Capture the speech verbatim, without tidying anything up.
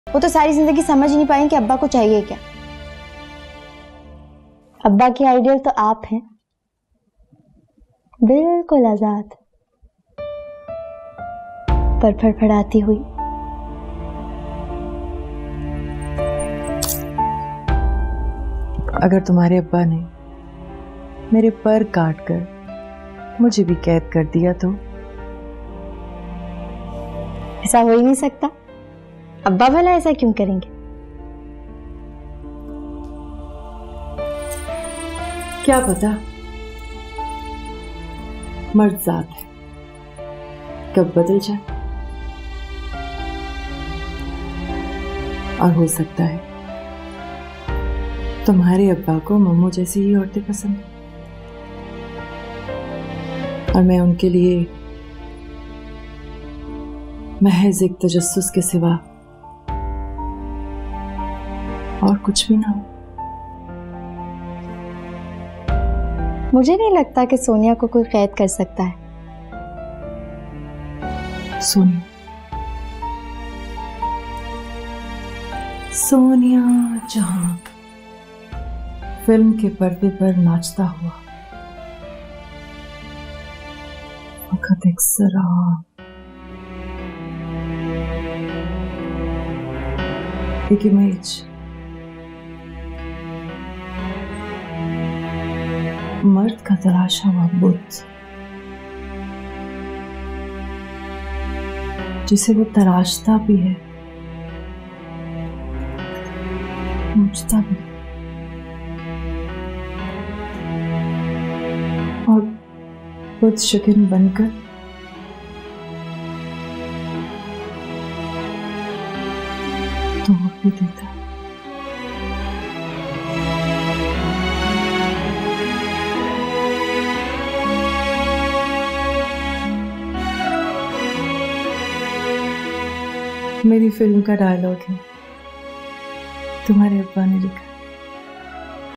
वो तो सारी जिंदगी समझ ही नहीं पाए कि अब्बा को चाहिए क्या। अब्बा की आइडियल तो आप हैं, बिल्कुल आजाद, पर फड़फड़ाती हुई। अगर तुम्हारे अब्बा ने मेरे पर काट कर मुझे भी कैद कर दिया तो? ऐसा हो ही नहीं सकता। अब्बा भला ऐसा क्यों करेंगे? क्या पता, मर्द जात है, कब बदल जाए। और हो सकता है तुम्हारे अब्बा को मम्मू जैसी ही औरतें पसंद है और मैं उनके लिए महज एक तजस्सुस के सिवा और कुछ भी ना हो। मुझे नहीं लगता कि सोनिया को कोई कैद कर सकता है। सोनिया सोनिया जहां फिल्म के पर्दे पर नाचता हुआ वक्त एक शराब, एक इमेज, मर्द का तराशा हुआ बुत जिसे वो तराशता भी है, पूछता भी, और बुत शकीन बनकर तोड़ भी देता है। मेरी फिल्म का डायलॉग है, तुम्हारे अब्बा ने लिखा।